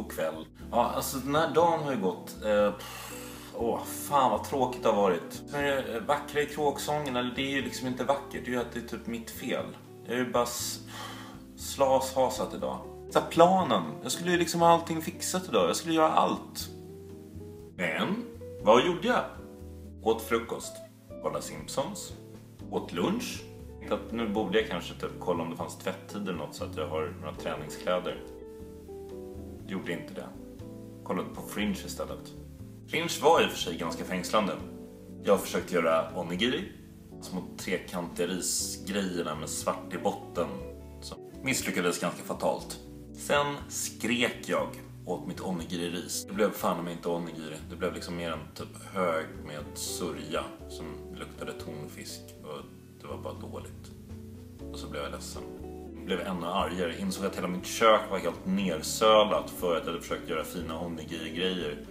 god kväll. Ja, alltså den här dagen har ju gått... fan vad tråkigt det har varit. Men är det vackra i kråksången, eller det är ju liksom inte vackert. Det är ju att det är typ mitt fel. Jag är ju bara slashasat idag. Så här, planen. Jag skulle ju liksom ha allting fixat idag. Jag skulle göra allt. Men, vad gjorde jag? Åt frukost. Kolla Simpsons. Åt lunch. Att nu borde jag kanske typ kolla om det fanns tvätttider eller något så att jag har några träningskläder. Gjorde inte det. Kollade på Fringe istället. Fringe var i och för sig ganska fängslande. Jag försökte göra onigiri. Små trekantiga risgrejerna med svart i botten. Så misslyckades ganska fatalt. Sen skrek jag åt mitt onigiri-ris. Det blev fan mig inte onigiri. Det blev liksom mer en typ hög med sörja som luktade tonfisk. Och det var bara dåligt. Och så blev jag ledsen. Jag blev ännu argare. Insåg att hela mitt kök var helt nersölat för att jag hade försökt göra fina onigiri-grejer.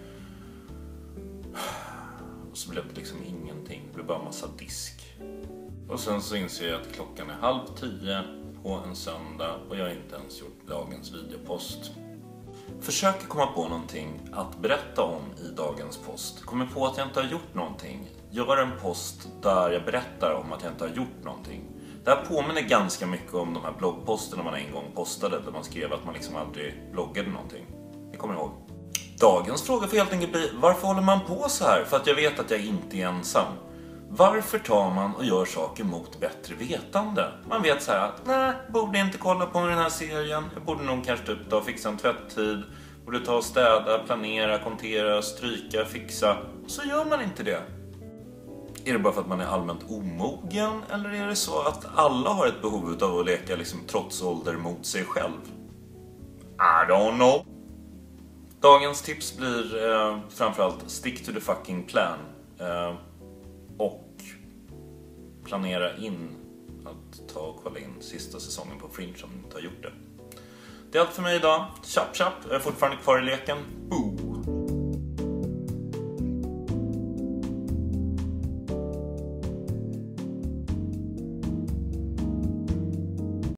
Och så blev det liksom ingenting. Det blev bara massa disk. Och sen så inser jag att klockan är 9:30 på en söndag. Och jag har inte ens gjort dagens videopost. Försöker komma på någonting att berätta om i dagens post. Kommer på att jag inte har gjort någonting. Gör en post där jag berättar om att jag inte har gjort någonting. Det här påminner ganska mycket om de här bloggposterna man en gång postade. Där man skrev att man liksom aldrig bloggade någonting. Ni kommer ihåg. Dagens fråga får helt enkelt bli: varför håller man på så här? För att jag vet att jag inte är ensam. Varför tar man och gör saker mot bättre vetande? Man vet så här att nej, borde inte kolla på den här serien. Jag borde nog kanske typ ta och fixa en tvätttid. Borde ta och städa, planera, kontera, stryka, fixa. Och så gör man inte det. Är det bara för att man är allmänt omogen? Eller är det så att alla har ett behov av att leka liksom trotsålder mot sig själv? I don't know. Dagens tips blir framförallt stick to the fucking plan. Och planera in att ta och kolla in sista säsongen på Fringe om ni inte har gjort det. Det är allt för mig idag. Chap chap, jag är fortfarande kvar i leken. Boo!